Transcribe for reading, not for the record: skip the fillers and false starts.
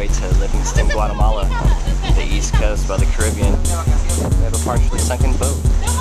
way to Livingston, Guatemala, the east coast by the Caribbean. We have a partially sunken boat.